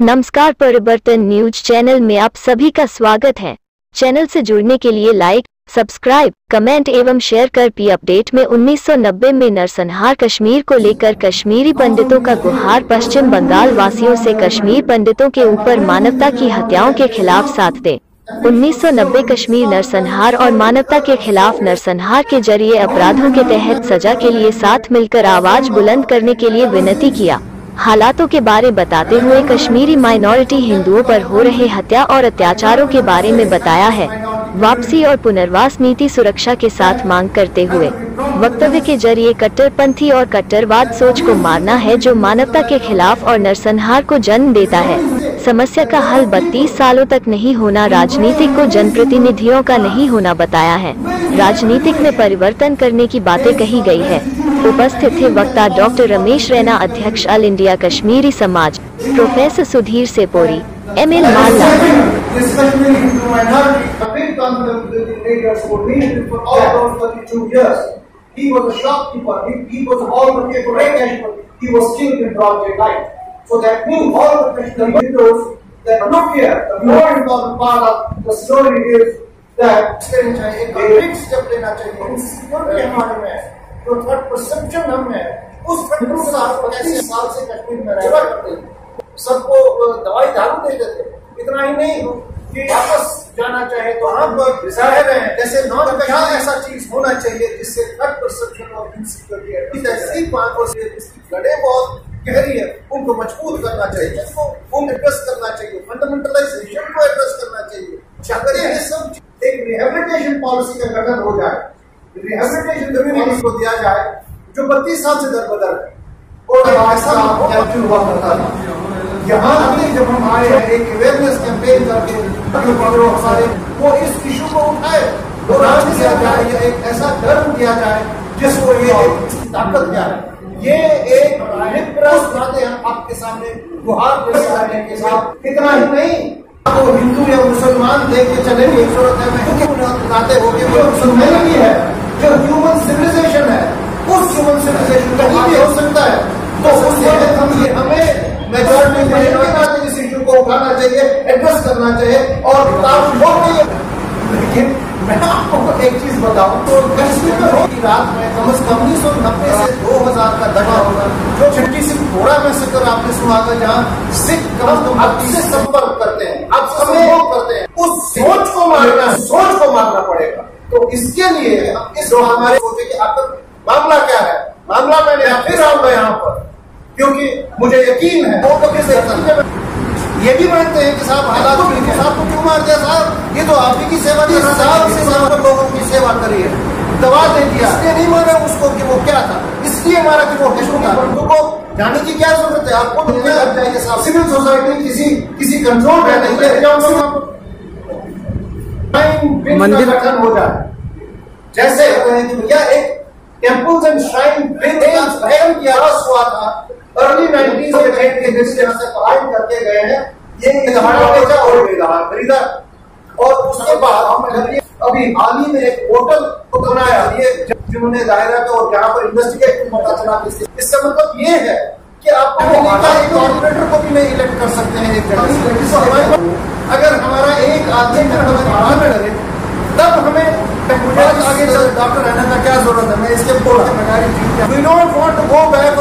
नमस्कार, परिवर्तन news channel में आप सभी का स्वागत है। चैनल से जुड़ने के लिए लाइक, सब्सक्राइब, कमेंट एवं शेयर कर पी अपडेट में 1990 में नरसंहार कश्मीर को लेकर कश्मीरी पंडितों का गुहार। पश्चिम बंगाल वासियों से कश्मीर पंडितों के ऊपर मानवता की हत्याओं के खिलाफ साथ दें। 1990 कश्मीर नरसंहार और मानवता के खिलाफ नरसंहार के जरिए अपराधों के तहत सजा के लिए साथ मिलकर आवाज बुलंद करने के लिए विनती किया। हालातों के बारे बताते हुए कश्मीरी माइनॉरिटी हिंदुओं पर हो रहे हत्या और अत्याचारों के बारे में बताया है। वापसी और पुनर्वास नीति सुरक्षा के साथ मांग करते हुए वक्तव्य के जरिए कट्टरपंथी और कट्टरवाद सोच को मारना है जो मानवता के खिलाफ और नरसंहार को जन्म देता है। समस्या का हल 32 सालों तक नहीं होना, राजनीतिक को जनप्रतिनिधियों का नहीं होना बताया है। राजनीतिक में परिवर्तन करने की बातें कही गई है। उपस्थित थे वक्ता डॉक्टर रमेश रैना, अध्यक्ष ऑल इंडिया कश्मीरी समाज, प्रोफेसर सुधीर सेपोरी, ML मारला। So that means all the Krishna videos that look here, the more important part of the story is that एक big step लेना चाहिए। Insecurity हमारे में है, जो थर्ड परसेप्शन हम है, उस साल 25 साल से कश्मीर में रह करते हैं, सबको दवाई दारू दे देते। इतना ही नहीं कि वापस जाना चाहे तो हम जाहिर है जैसे नॉन क्या ऐसा चीज होना चाहिए जिससे थर्ड परसेप्शन और इनसिक्योरिटी ऐसी बातों से लड़े बहुत गहरी है, उनको मजबूत करना चाहिए, उनको एड्रेस करना चाहिए, फंडामेंटलाइजेशन को एड्रेस करना चाहिए। चाहे ये सब एक रिहेबिलिटेशन पॉलिसी का गठन हो जाए, रिहेबिलिटेशन कम्युनिटी को दिया जाए जो 32 साल से दरबदर है। और ऐसा हुआ करता था यहाँ अभी जब हम आए हैं एक अवेयरनेस कैंपेन करके हमारे वो इस इशू को उठाए और आज दिया जाए, या एक ऐसा टर्म दिया जाए जिसको ये ताकत क्या है, ये एक बातें हम आपके सामने गुहार के साथ। इतना ही नहीं, तो हिंदू या मुसलमान देख के चलेंगे जरूरत है, क्योंकि उन्हें बताते हो कि वो मुसलमान भी है जो ह्यूमन सिविलाइजेशन है, उस ह्यूमन सिविलाइजेशन कहीं भी हो सकता है। तो उससे हमें मेजॉरिटी इस इशू को उठाना चाहिए, एड्रेस करना चाहिए और लेकिन मैं आपको एक चीज बताऊं तो कश्मीर में की रात में कम से कम 1990 से 2000 का दंगा होगा, जो छठी सिख घोड़ा में से कर आपने सुना था, जहाँ सिख आपसे संपर्क करते हैं, आपसे संपर्क करते हैं, उस सोच को मारना पड़ेगा। तो इसके लिए इस हमारे सोचे कि आपका मामला क्या है, मामला मैंने फिर आऊंगा यहाँ पर, क्योंकि मुझे यकीन है वो कभी से ये भी मानते हैं कि साहब हालात साहब को क्यों मार दिया साहब, ये तो आप ही की सेवा थी, साल से ज्यादा लोगों की सेवा करी है, दवा दे दिया, इसलिए नहीं मारा उसको कि वो क्या था, इसलिए मारा कि वो हिंदू था। उनको जाने की क्या जरूरत है, आपको दुनिया लग जाएगी साहब। सिविल सोसाइटी किसी कंट्रोल में नहीं है, मंदिर गठन हो जाए जैसे भैया एक टेम्पल्स एंड श्राइन बिल की आवाज हुआ था अर्ली 90s के जिस तरह से पढ़ाई करके गए हैं, ये इजहार बेचा और खरीदा, और उसके बाद अभी हाल ही में एक पोर्टल को बनाया, ये जिन्होंने दायरा का और जहाँ पर इन्वेस्टिगेट पता चला। इसका मतलब ये है कि आप एक कॉर्पोरेटर को भी नहीं इलेक्ट कर सकते हैं एक जगह। अगर हमारा एक आदमी करे तब हमें आगे डॉक्टर रहने का क्या जरूरत है, मैं इसके बोल we don't want to go back